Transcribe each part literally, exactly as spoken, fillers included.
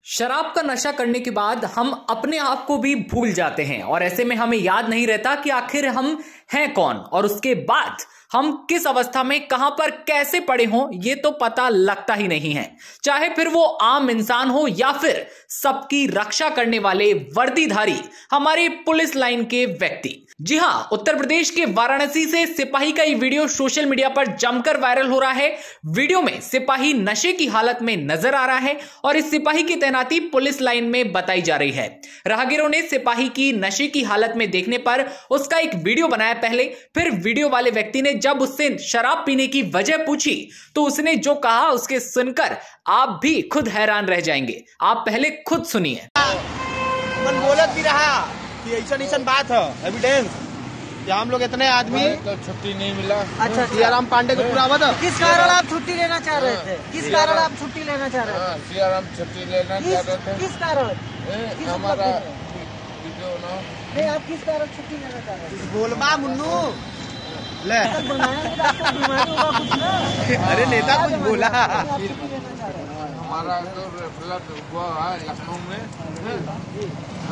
शराब का नशा करने के बाद हम अपने आप को भी भूल जाते हैं और ऐसे में हमें याद नहीं रहता कि आखिर हम हैं कौन और उसके बाद हम किस अवस्था में कहां पर कैसे पड़े हों ये तो पता लगता ही नहीं है। चाहे फिर वो आम इंसान हो या फिर सबकी रक्षा करने वाले वर्दीधारी हमारे पुलिस लाइन के व्यक्ति। जी हां, उत्तर प्रदेश के वाराणसी से सिपाही का ये वीडियो सोशल मीडिया पर जमकर वायरल हो रहा है। वीडियो में सिपाही नशे की हालत में नजर आ रहा है और इस सिपाही की तैनाती पुलिस लाइन में बताई जा रही है। राहगीरों ने सिपाही की नशे की हालत में देखने पर उसका एक वीडियो बनाया पहले, फिर वीडियो वाले व्यक्ति ने जब उससे शराब पीने की वजह पूछी तो उसने जो कहा उसके सुनकर आप भी खुद हैरान रह जाएंगे। आप पहले खुद सुनिए। मन बोलत भी रहा कि ऐसा ऐसा बात है एविडेंस कि हम लोग इतने आदमी तो छुट्टी नहीं मिला। अच्छा, सियाराम पांडे को पूरा बता किस कारण आप छुट्टी लेना चाह रहे थे? किस कारण आप छुट्टी लेना चाह रहे थे? सियाराम छुट्टी लेना चाह रहे थे। किस कारण? हमारा वीडियो ना नहीं, आप किस कारण छुट्टी लेना चाह रहे थे? बोलबा मुन्नू ले बनाया आपको बीमारी होगा कुछ ना। अरे नेता कुछ बोला। हमारा तो फ्लड हुआ है लखनऊ में।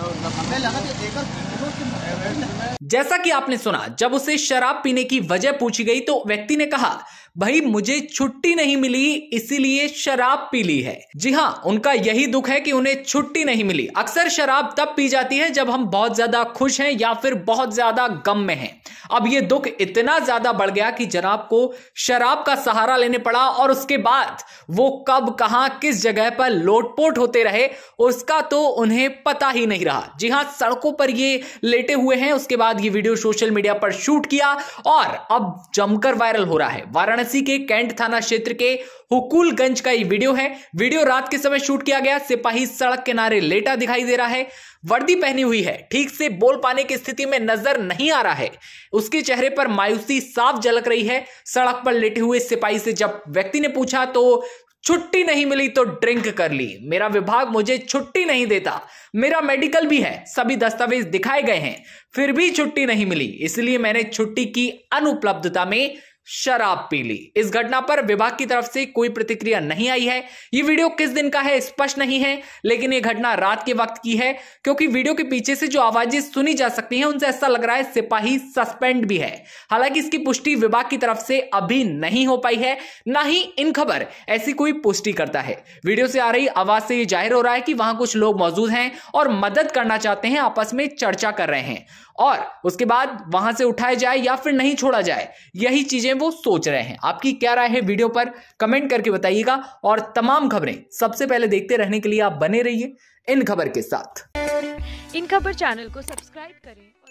जैसा कि आपने सुना, जब उसे शराब पीने की वजह पूछी गई तो व्यक्ति ने कहा, भाई मुझे छुट्टी नहीं मिली इसीलिए शराब पी ली है। जी हां, उनका यही दुख है कि उन्हें छुट्टी नहीं मिली। अक्सर शराब तब पी जाती है जब हम बहुत ज्यादा खुश हैं या फिर बहुत ज्यादा गम में हैं। अब ये दुख इतना ज्यादा बढ़ गया कि जनाब को शराब का सहारा लेने पड़ा और उसके बाद वो कब कहां किस जगह पर लोटपोट होते रहे उसका तो उन्हें पता ही नहीं रहा। जी हां, सड़कों पर ये लेटे हुए हैं। उसके बाद ये वीडियो सोशल मीडिया पर शूट किया और अब जमकर वायरल हो रहा है। वाराणसी के कैंट थाना क्षेत्र के हुकुलगंज का ये वीडियो है। वीडियो रात के समय शूट किया गया। सिपाही सड़क किनारे लेटा दिखाई दे रहा है, वर्दी पहनी हुई है, ठीक से बोल पाने की स्थिति में नजर नहीं आ रहा है। उसके चेहरे पर मायूसी साफ झलक रही है। सड़क पर लेटे हुए सिपाही से जब व्यक्ति ने पूछा तो छुट्टी नहीं मिली तो ड्रिंक कर ली, मेरा विभाग मुझे छुट्टी नहीं देता, मेरा मेडिकल भी है, सभी दस्तावेज दिखाए गए हैं, फिर भी छुट्टी नहीं मिली, इसलिए मैंने छुट्टी की अनुपलब्धता में शराब पी ली। इस घटना पर विभाग की तरफ से कोई प्रतिक्रिया नहीं आई है। ये वीडियो किस दिन का है स्पष्ट नहीं है, लेकिन ये घटना रात के वक्त की है क्योंकि वीडियो के पीछे से जो आवाजें सुनी जा सकती हैं उनसे ऐसा लग रहा है सिपाही सस्पेंड भी है। हालांकि इसकी पुष्टि विभाग की तरफ से अभी नहीं हो पाई है, ना ही इन खबर ऐसी कोई पुष्टि करता है। वीडियो से आ रही आवाज से यह जाहिर हो रहा है कि वहां कुछ लोग मौजूद हैं और मदद करना चाहते हैं, आपस में चर्चा कर रहे हैं और उसके बाद वहां से उठाया जाए या फिर नहीं छोड़ा जाए, यही चीजें वो सोच रहे हैं। आपकी क्या राय है वीडियो पर कमेंट करके बताइएगा और तमाम खबरें सबसे पहले देखते रहने के लिए आप बने रहिए इन खबर के साथ। इन खबर चैनल को सब्सक्राइब करें।